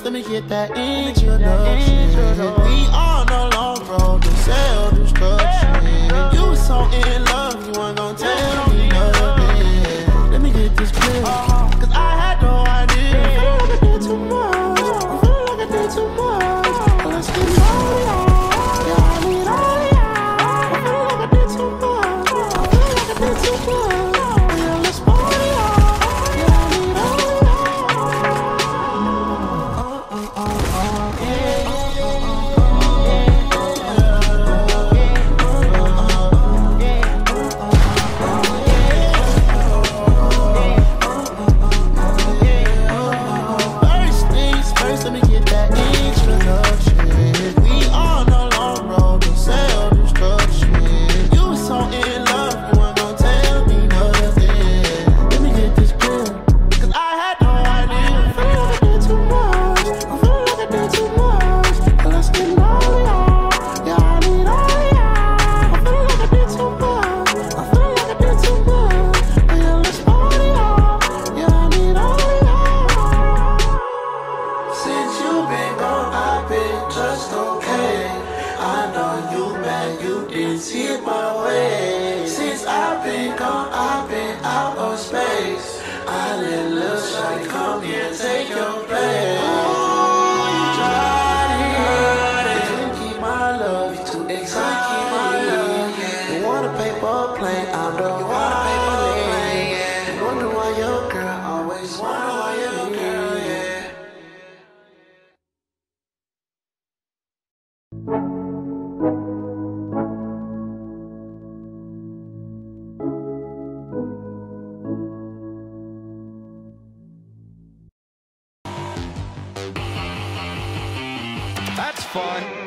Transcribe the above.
let me get that introduction. We on a long road to self-destruction. You was so in love, you weren't gonna tell me nothing. Let me get this clear, cause I had no idea. I feel like I did too much, I feel like I did too much. Let's get started. Yeah, I need all of y'all. I feel like I did too much, I feel like I did too much. Yeah, let's party on. Yeah, I need all of y'all. First things first, let me get that introduction. We on a long road to self-destruction. You was so in love, you weren't gonna tell me nothing. Let me get this clear, cause I had no idea. I feel like I did too much, I feel like I did too much. Let's get all of y'all. Yeah, I need all of y'all. I feel like I did too much, I feel like I did too much. Yeah, let's party on. Yeah, I need all of y'all. Since you been gone, I've been just okay. I know you mad, you didn't see it my way. Since I've been gone, I've been out of space. I let little shawty come here and take your place. Oh, you tried it. You couldn't keep my love, you too excited. You want a paper plane, I'm the one. You wonder why your girl always wonder why your girl, yeah. That's fun.